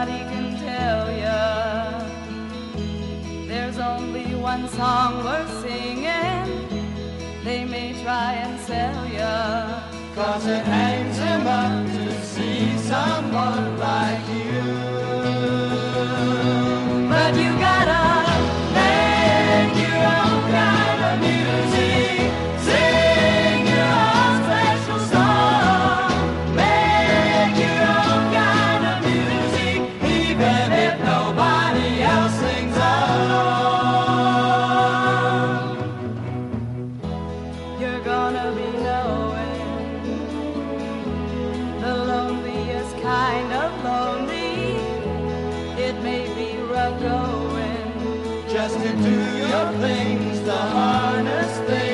nobody can tell ya. There's only one song worth singing. They may try and sell ya, 'cause it hangs him up to see someone like you. But you gotta make your own kind of music, sing your own special song, make your own kind of music, even if nobody else sings along. You're gonna be knowing the loneliest kind of lonely. It may be rough going just to do your things, the hardest thing.